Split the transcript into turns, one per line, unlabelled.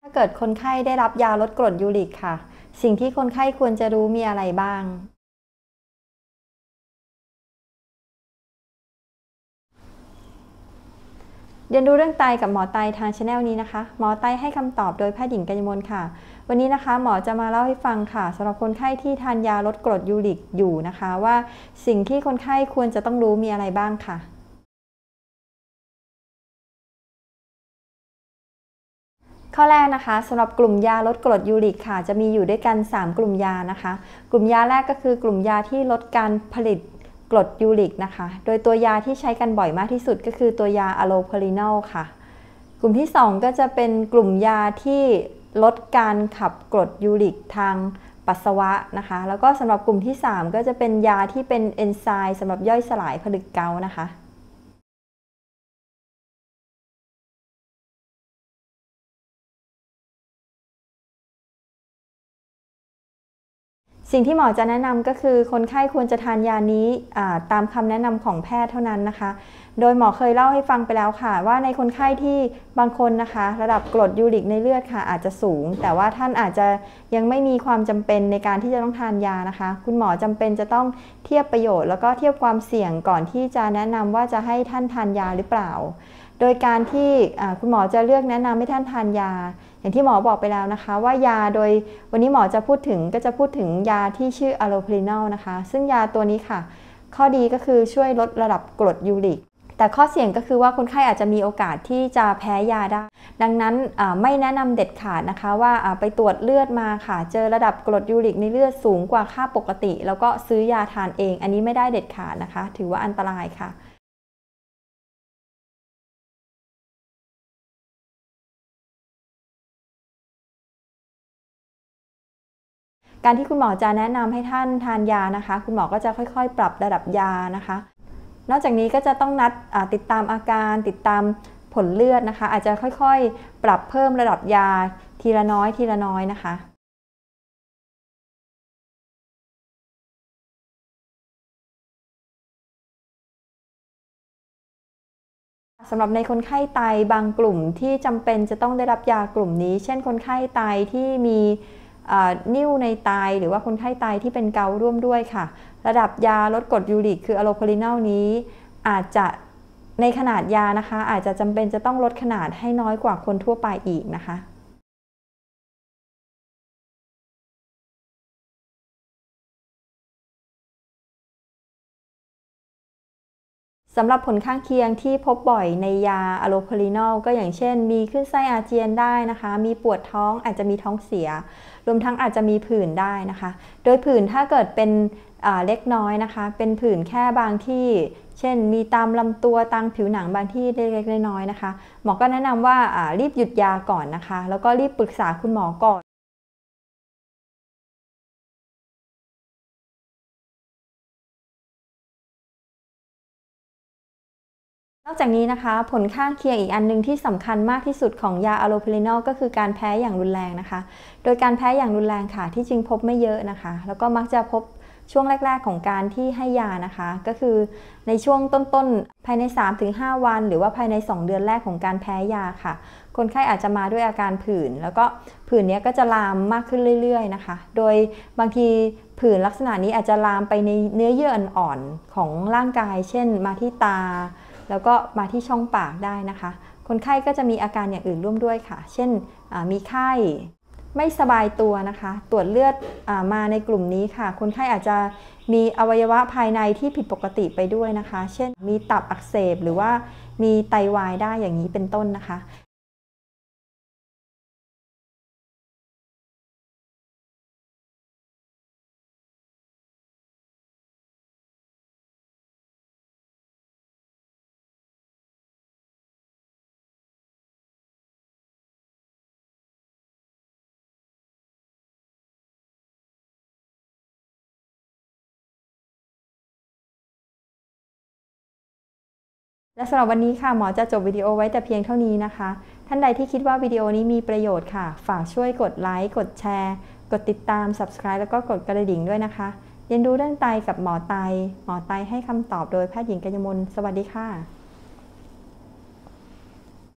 ถ้าเกิดคนไข้ได้รับยาลดกรดยูริกค่ะสิ่งที่คนไข้ควรจะรู้มีอะไรบ้างเรียนรู้เรื่องไตกับหมอไตทางช anel นี้นะคะหมอไตให้คำตอบโดยแพทย์หญิงกัญญมลค่ะวันนี้นะคะหมอจะมาเล่าให้ฟังค่ะสำหรับคนไข้ที่ทานยาลดกรดยูริกอยู่นะคะว่าสิ่งที่คนไข้ควรจะต้องรู้มีอะไรบ้างค่ะข้อแรกนะคะสำหรับกลุ่มยาลดกรดยูริกค่ะจะมีอยู่ด้วยกัน3กลุ่มยานะคะกลุ่มยาแรกก็คือกลุ่มยาที่ลดการผลิตกรดยูริกนะคะโดยตัวยาที่ใช้กันบ่อยมากที่สุดก็คือตัวยาอะโลเพรินอลค่ะกลุ่มที่2ก็จะเป็นกลุ่มยาที่ลดการขับกรดยูริกทางปัสสาวะนะคะแล้วก็สำหรับกลุ่มที่3ก็จะเป็นยาที่เป็นเอนไซม์สำหรับย่อยสลายผลึกเกาต์นะคะสิ่งที่หมอจะแนะนำก็คือคนไข้ควรจะทานยานี้ตามคำแนะนำของแพทย์เท่านั้นนะคะโดยหมอเคยเล่าให้ฟังไปแล้วค่ะว่าในคนไข้ที่บางคนนะคะระดับกรดยูริกในเลือดค่ะอาจจะสูงแต่ว่าท่านอาจจะยังไม่มีความจำเป็นในการที่จะต้องทานยานะคะคุณหมอจำเป็นจะต้องเทียบประโยชน์แล้วก็เทียบความเสี่ยงก่อนที่จะแนะนำว่าจะให้ท่านทานยาหรือเปล่าโดยการที่คุณหมอจะเลือกแนะนำให้ท่านทานยาอย่างที่หมอบอกไปแล้วนะคะว่ายาโดยวันนี้หมอจะพูดถึงยาที่ชื่ออะโลเพรินอลนะคะซึ่งยาตัวนี้ค่ะข้อดีก็คือช่วยลดระดับกรดยูริกแต่ข้อเสี่ยงก็คือว่าคนไข้อาจจะมีโอกาสที่จะแพ้ยาได้ดังนั้นไม่แนะนำเด็ดขาดนะคะว่าไปตรวจเลือดมาค่ะเจอระดับกรดยูริกในเลือดสูงกว่าค่าปกติแล้วก็ซื้อยาทานเองอันนี้ไม่ได้เด็ดขาดนะคะถือว่าอันตรายค่ะการที่คุณหมอจะแนะนำให้ท่านทานยานะคะคุณหมอก็จะค่อยๆปรับระดับยานะคะนอกจากนี้ก็จะต้องนัดติดตามอาการติดตามผลเลือดนะคะอาจจะค่อยๆปรับเพิ่มระดับยาทีละน้อยนะคะสำหรับในคนไข้ไตบางกลุ่มที่จำเป็นจะต้องได้รับยากลุ่มนี้เช่นคนไข้ไตที่มีนิ่วในไตหรือว่าคนไข้ไตที่เป็นเกาต์ร่วมด้วยค่ะระดับยาลดกรดยูริกคืออะโลเพรินอลนี้อาจจะในขนาดยานะคะอาจจะจำเป็นจะต้องลดขนาดให้น้อยกว่าคนทั่วไปอีกนะคะสำหรับผลข้างเคียงที่พบบ่อยในยาอะโลเพรินอลก็อย่างเช่นมีขึ้นไส้อาเจียนได้นะคะมีปวดท้องอาจจะมีท้องเสียรวมทั้งอาจจะมีผื่นได้นะคะโดยผื่นถ้าเกิดเป็นเล็กน้อยนะคะเป็นผื่นแค่บางที่เช่นมีตามลำตัวตามผิวหนังบางที่เล็กๆน้อยๆนะคะหมอก็แนะนำว่ารีบหยุดยาก่อนนะคะแล้วก็รีบปรึกษาคุณหมอก่อน นอกจากนี้นะคะผลข้างเคียงอีกอันนึงที่สำคัญมากที่สุดของยาอะโลเพรินอลก็คือการแพ้อย่างรุนแรงนะคะโดยการแพ้อย่างรุนแรงค่ะที่จริงพบไม่เยอะนะคะแล้วก็มักจะพบช่วงแรกๆของการที่ให้ยานะคะก็คือในช่วงต้นๆภายใน 3-5 วันหรือว่าภายใน2เดือนแรกของการแพ้ยาค่ะคนไข้อาจจะมาด้วยอาการผื่นแล้วก็ผื่นนี้ก็จะลามมากขึ้นเรื่อยๆนะคะโดยบางทีผื่นลักษณะนี้อาจจะลามไปในเนื้อเยื่ออ่อนๆของร่างกายเช่นมาที่ตาแล้วก็มาที่ช่องปากได้นะคะคนไข้ก็จะมีอาการอย่างอื่นร่วมด้วยค่ะเช่นมีไข้ไม่สบายตัวนะคะตรวจเลือดมาในกลุ่มนี้ค่ะคนไข้อาจจะมีอวัยวะภายในที่ผิดปกติไปด้วยนะคะเช่นมีตับอักเสบหรือว่ามีไตวายได้อย่างนี้เป็นต้นนะคะ และสำหรับวันนี้ค่ะหมอจะจบวิดีโอไว้แต่เพียงเท่านี้นะคะท่านใดที่คิดว่าวิดีโอนี้มีประโยชน์ค่ะฝากช่วยกดไลค์กดแชร์กดติดตาม Subscribe แล้วก็กดกระดิ่งด้วยนะคะเรียนรู้เรื่องไตกับหมอไตให้คำตอบโดยแพทย์หญิงกัญญมลสวัสดีค่ะ